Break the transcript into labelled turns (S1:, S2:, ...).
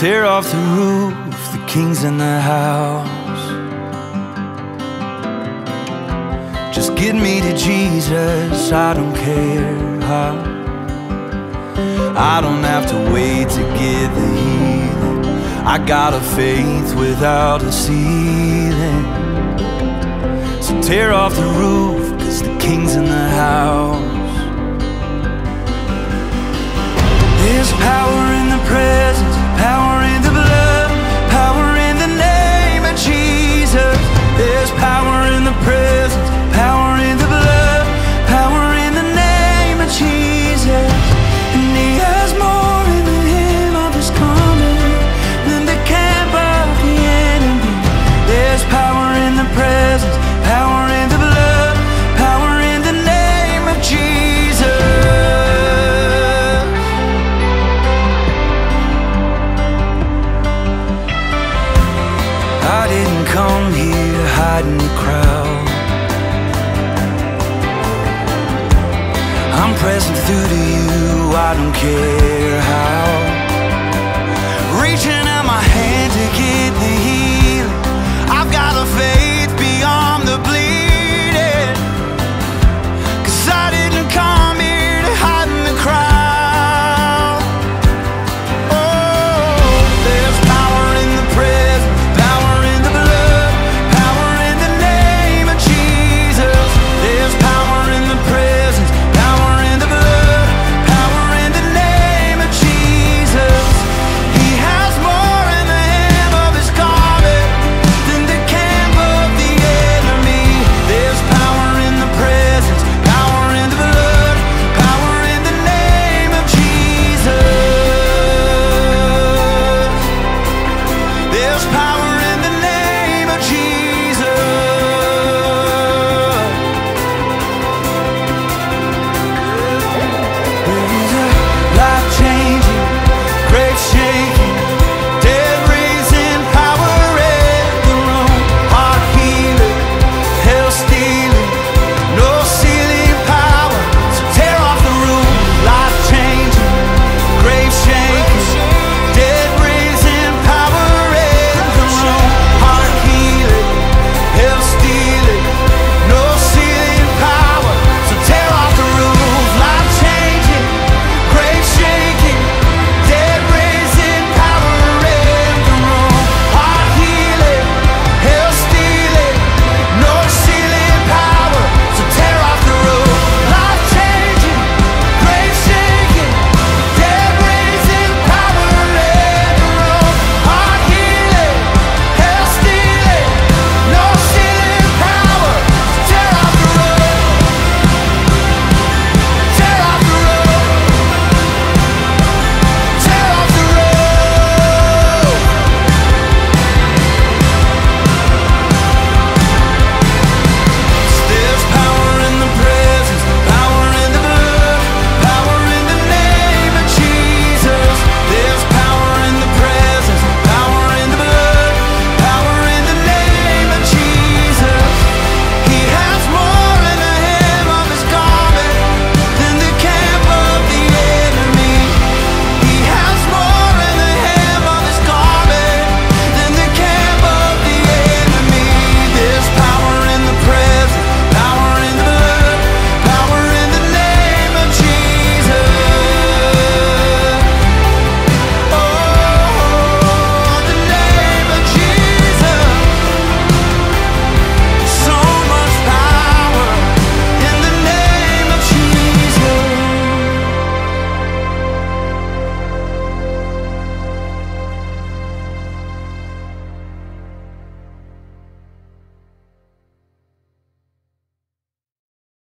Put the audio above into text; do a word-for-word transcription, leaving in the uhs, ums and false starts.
S1: tear off the roof, the King's in the house. Just get me to Jesus, I don't care how. I don't have to wait to get the healing. I got a faith without a ceiling. So tear off the roof, 'cause the King's in the house. There's power in the presence, power in the blood, power in the name of Jesus. There's power in the presence, power in the blood, power in the name of Jesus. And he has more in him of his coming than the camp of the enemy. There's power in the presence, power in the blood, power in the name of Jesus. I didn't come here to hide in the crowd. I'm present through to you, I don't care